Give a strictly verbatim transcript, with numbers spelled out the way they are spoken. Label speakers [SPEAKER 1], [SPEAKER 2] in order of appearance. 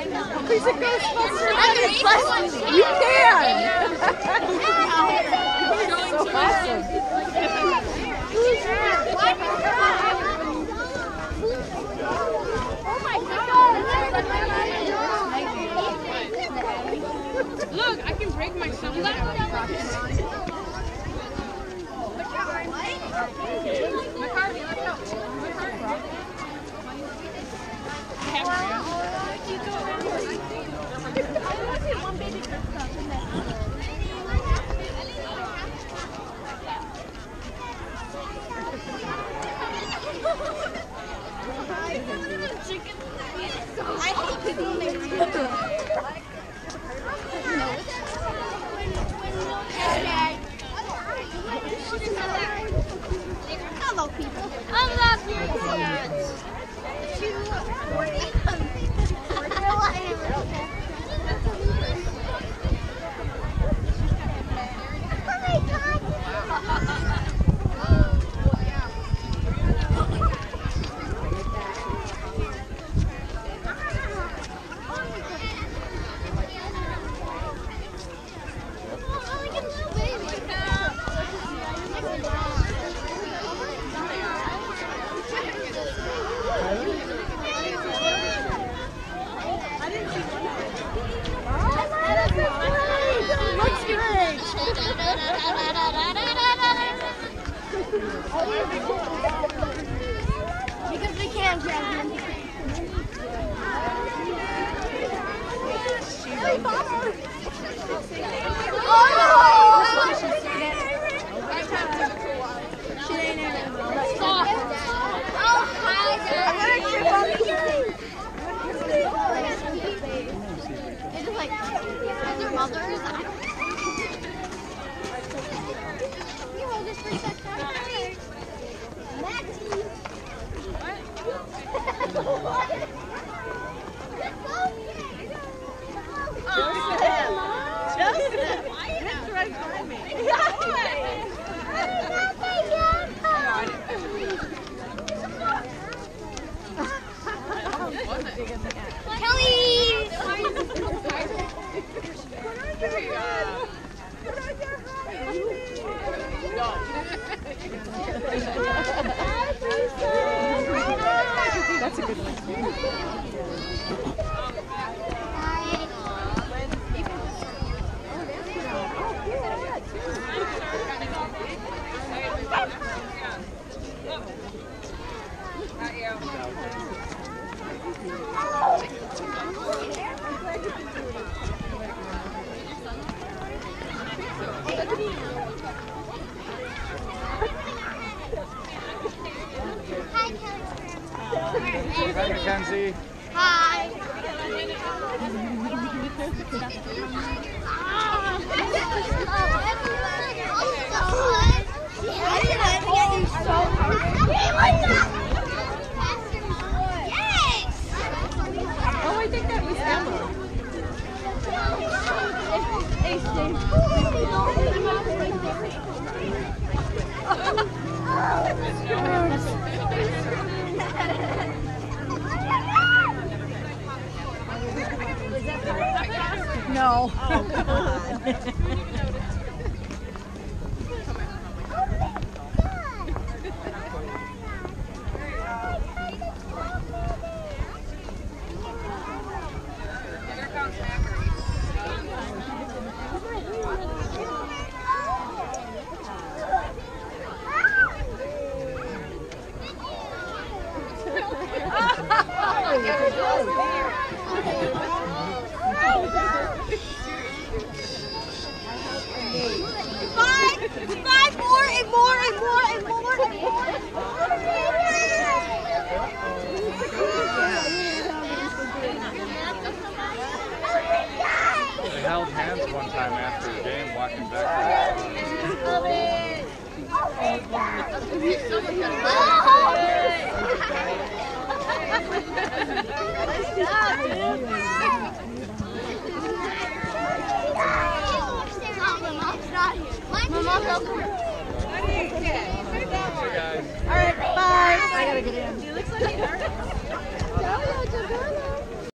[SPEAKER 1] He's a Ghostbuster. You can. So awesome.
[SPEAKER 2] Look, I can break my sunglasses. My car, my car.
[SPEAKER 3] I hate people make Hello, people. I love your cats. Two forty. Because we can't grab him. Oh! She ain't in it. Oh, hi. I'm gonna trip on you. It's just like, as their mothers, I don't know. Can you hold this for a second?
[SPEAKER 1] That's a good one.
[SPEAKER 4] Hi, Mackenzie.
[SPEAKER 3] Hi.
[SPEAKER 1] Oh, I think that was Emma. No. Oh, come on.
[SPEAKER 3] Five, five more and more and more and more and more and more.
[SPEAKER 4] They held hands one time after the game, walking back.
[SPEAKER 3] My mom's over.
[SPEAKER 4] Hey guys.
[SPEAKER 1] All right, bye. I gotta get in.